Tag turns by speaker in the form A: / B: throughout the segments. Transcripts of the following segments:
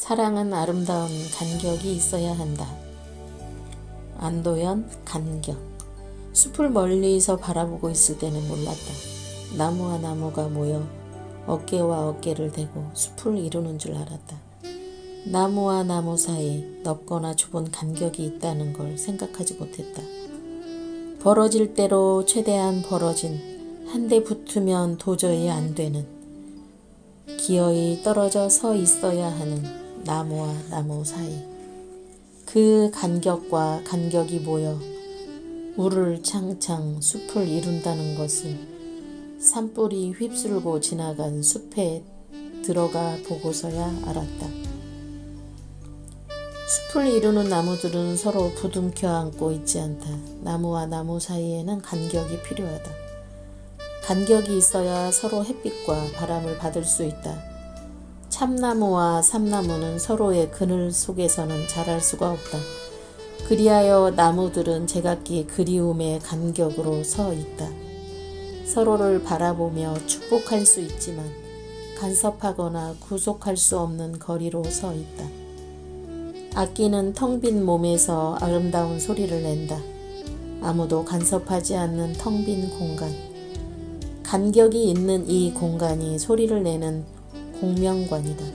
A: 사랑은 아름다운 간격이 있어야 한다. 안도연, 간격. 숲을 멀리서 바라보고 있을 때는 몰랐다. 나무와 나무가 모여 어깨와 어깨를 대고 숲을 이루는 줄 알았다. 나무와 나무 사이 넓거나 좁은 간격이 있다는 걸 생각하지 못했다. 벌어질 대로 최대한 벌어진, 한 대 붙으면 도저히 안 되는, 기어이 떨어져 서 있어야 하는 나무와 나무 사이. 그 간격과 간격이 모여 우를 창창 숲을 이룬다는 것을 산불이 휩쓸고 지나간 숲에 들어가 보고서야 알았다. 숲을 이루는 나무들은 서로 부둥켜 안고 있지 않다. 나무와 나무 사이에는 간격이 필요하다. 간격이 있어야 서로 햇빛과 바람을 받을 수 있다. 참나무와 삼나무는 서로의 그늘 속에서는 자랄 수가 없다. 그리하여 나무들은 제각기 그리움의 간격으로 서 있다. 서로를 바라보며 축복할 수 있지만 간섭하거나 구속할 수 없는 거리로 서 있다. 악기는 텅 빈 몸에서 아름다운 소리를 낸다. 아무도 간섭하지 않는 텅 빈 공간. 간격이 있는 이 공간이 소리를 내는 공명관이다.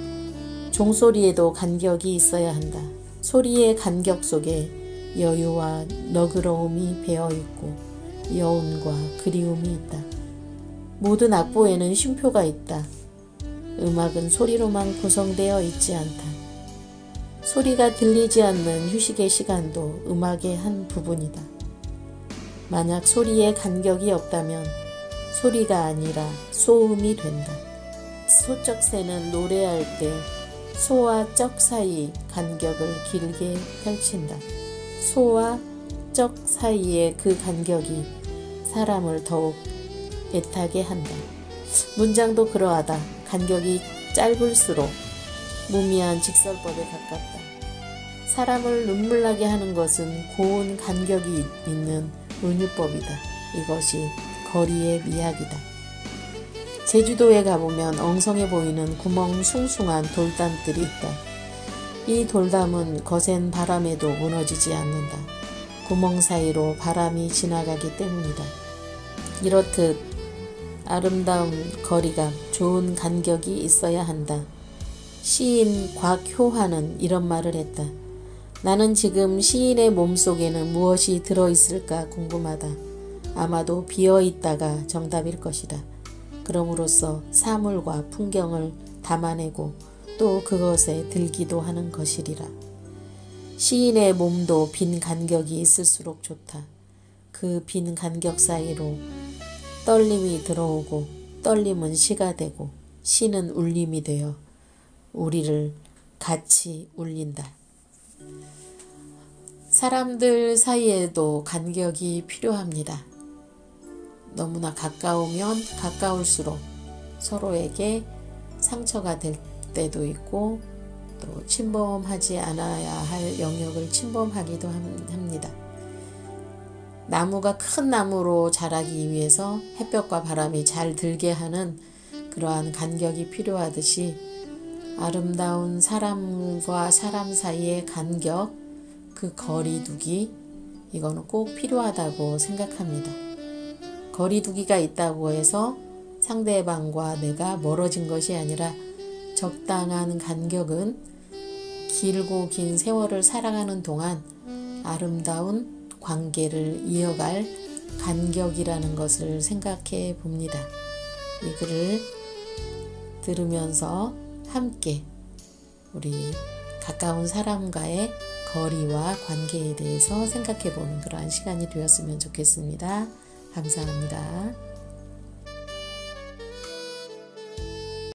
A: 종소리에도 간격이 있어야 한다. 소리의 간격 속에 여유와 너그러움이 배어있고 여운과 그리움이 있다. 모든 악보에는 쉼표가 있다. 음악은 소리로만 구성되어 있지 않다. 소리가 들리지 않는 휴식의 시간도 음악의 한 부분이다. 만약 소리에 간격이 없다면 소리가 아니라 소음이 된다. 소적 새는 노래할 때 소와 적 사이 간격을 길게 펼친다. 소와 적 사이의 그 간격이 사람을 더욱 애타게 한다. 문장도 그러하다. 간격이 짧을수록 무미한 직설법에 가깝다. 사람을 눈물나게 하는 것은 고운 간격이 있는 은유법이다. 이것이 거리의 미학이다. 제주도에 가보면 엉성해 보이는 구멍숭숭한 돌담들이 있다. 이 돌담은 거센 바람에도 무너지지 않는다. 구멍 사이로 바람이 지나가기 때문이다. 이렇듯 아름다운 거리감, 좋은 간격이 있어야 한다. 시인 곽효환은 이런 말을 했다. 나는 지금 시인의 몸속에는 무엇이 들어있을까 궁금하다. 아마도 비어있다가 정답일 것이다. 그럼으로써 사물과 풍경을 담아내고 또 그것에 들기도 하는 것이리라. 시인의 몸도 빈 간격이 있을수록 좋다. 그 빈 간격 사이로 떨림이 들어오고 떨림은 시가 되고 시는 울림이 되어 우리를 같이 울린다. 사람들 사이에도 간격이 필요합니다. 너무나 가까우면 가까울수록 서로에게 상처가 될 때도 있고 또 침범하지 않아야 할 영역을 침범하기도 합니다. 나무가 큰 나무로 자라기 위해서 햇볕과 바람이 잘 들게 하는 그러한 간격이 필요하듯이 아름다운 사람과 사람 사이의 간격, 그 거리두기, 이거는 꼭 필요하다고 생각합니다. 거리두기가 있다고 해서 상대방과 내가 멀어진 것이 아니라 적당한 간격은 길고 긴 세월을 살아가는 동안 아름다운 관계를 이어갈 간격이라는 것을 생각해 봅니다. 이 글을 들으면서 함께 우리 가까운 사람과의 거리와 관계에 대해서 생각해 보는 그러한 시간이 되었으면 좋겠습니다. 감사합니다.